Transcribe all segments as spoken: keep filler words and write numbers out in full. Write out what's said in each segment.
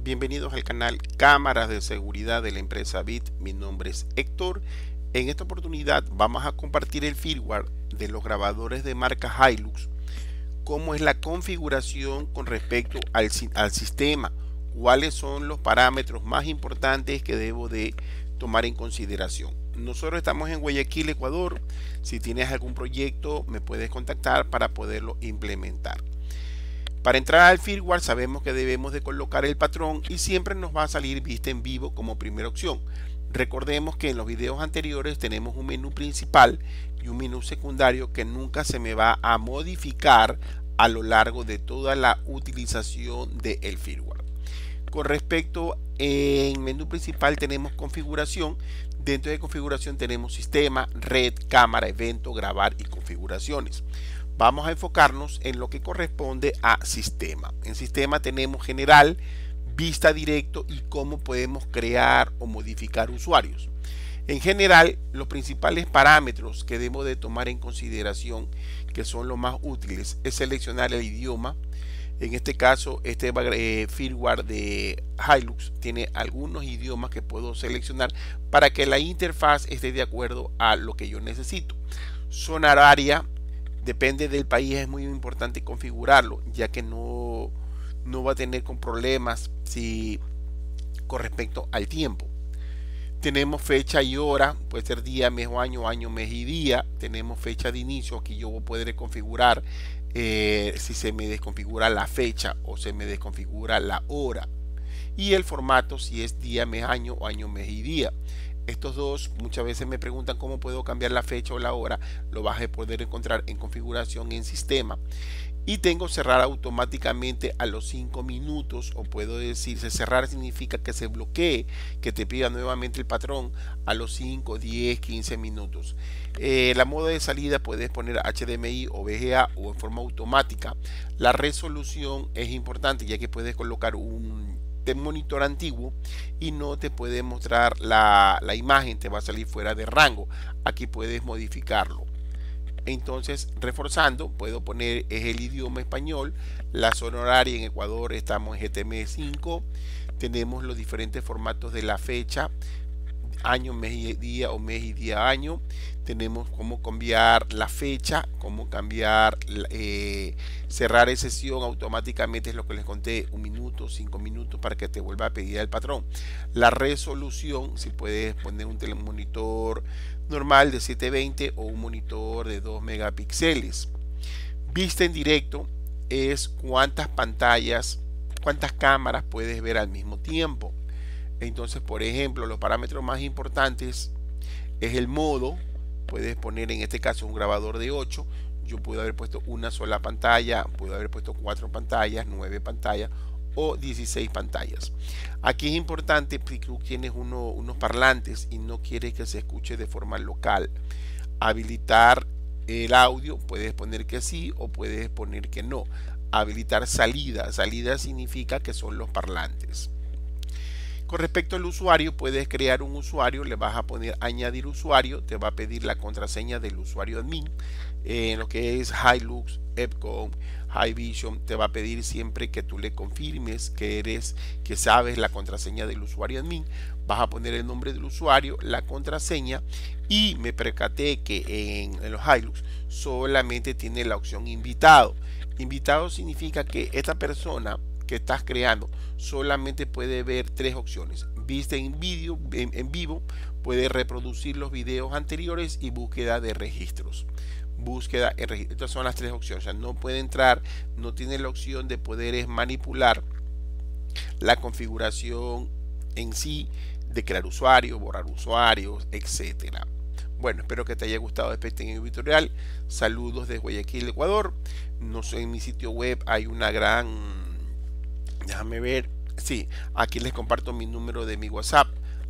Bienvenidos al canal Cámaras de Seguridad de la empresa Bit. Mi nombre es Héctor. En esta oportunidad vamos a compartir el firmware de los grabadores de marca Hilux, cómo es la configuración con respecto al, al sistema, cuáles son los parámetros más importantes que debo de tomar en consideración. Nosotros estamos en Guayaquil, Ecuador. Si tienes algún proyecto me puedes contactar para poderlo implementar. Para entrar al firmware sabemos que debemos de colocar el patrón y siempre nos va a salir vista en vivo como primera opción. Recordemos que en los videos anteriores tenemos un menú principal y un menú secundario que nunca se me va a modificar a lo largo de toda la utilización del firmware. Con respecto en menú principal tenemos configuración. Dentro de configuración tenemos sistema, red, cámara, evento, grabar y configuraciones. Vamos a enfocarnos en lo que corresponde a sistema. En sistema tenemos general, vista directo y cómo podemos crear o modificar usuarios. En general, los principales parámetros que debemos de tomar en consideración, que son los más útiles, es seleccionar el idioma. En este caso, este eh, firmware de Hilux tiene algunos idiomas que puedo seleccionar para que la interfaz esté de acuerdo a lo que yo necesito. Zona horaria. Depende del país, es muy importante configurarlo, ya que no, no va a tener con problemas si con respecto al tiempo. Tenemos fecha y hora, puede ser día, mes o año, año, mes y día. Tenemos fecha de inicio, aquí yo podré configurar eh, si se me desconfigura la fecha o se me desconfigura la hora. Y el formato, si es día, mes, año o año, mes y día. Estos dos muchas veces me preguntan cómo puedo cambiar la fecha o la hora. Lo vas a poder encontrar en configuración en sistema. Y tengo cerrar automáticamente a los cinco minutos, o puedo decir, cerrar significa que se bloquee, que te pida nuevamente el patrón a los cinco, diez, quince minutos. Eh, la modo de salida puedes poner H D M I o V G A o en forma automática. La resolución es importante, ya que puedes colocar un monitor antiguo y no te puede mostrar la, la imagen, te va a salir fuera de rango. Aquí puedes modificarlo. Entonces, reforzando, puedo poner es el idioma español. La zona horaria en Ecuador estamos en G T M cinco. Tenemos los diferentes formatos de la fecha, año, mes y día o mes y día año. Tenemos cómo cambiar la fecha, cómo cambiar eh, cerrar sesión automáticamente, es lo que les conté, un minuto, cinco minutos para que te vuelva a pedir el patrón. La resolución, si puedes poner un telemonitor normal de setecientos veinte o un monitor de dos megapíxeles. Vista en directo es cuántas pantallas, cuántas cámaras puedes ver al mismo tiempo. Entonces, por ejemplo, los parámetros más importantes es el modo. Puedes poner en este caso un grabador de ocho. Yo puedo haber puesto una sola pantalla, puedo haber puesto cuatro pantallas, nueve pantallas o dieciséis pantallas. Aquí es importante, si tú tienes uno, unos parlantes y no quieres que se escuche de forma local, habilitar el audio, puedes poner que sí o puedes poner que no. Habilitar salida. Salida significa que son los parlantes. Con respecto al usuario, puedes crear un usuario, le vas a poner añadir usuario, te va a pedir la contraseña del usuario admin. En eh, lo que es Hilux, Epcom, Hikvision, te va a pedir siempre que tú le confirmes que eres, que sabes la contraseña del usuario admin. Vas a poner el nombre del usuario, la contraseña, y me percaté que en, en los Hilux solamente tiene la opción invitado. Invitado significa que esta persona que estás creando solamente puede ver tres opciones: vista en vídeo, en, en vivo, puede reproducir los videos anteriores y búsqueda de registros. Búsqueda en registros. Estas son las tres opciones. O sea, no puede entrar, no tiene la opción de poder manipular la configuración en sí, de crear usuarios, borrar usuarios, etcétera. Bueno, espero que te haya gustado este pequeño tutorial. Saludos desde Guayaquil, Ecuador. No sé, en mi sitio web hay una gran, déjame ver, sí, aquí les comparto mi número de mi WhatsApp.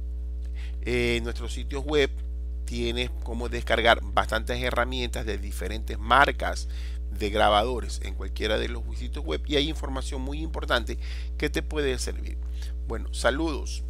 Eh, en nuestros sitios web tienes cómo descargar bastantes herramientas de diferentes marcas de grabadores en cualquiera de los sitios web, y hay información muy importante que te puede servir. Bueno, saludos.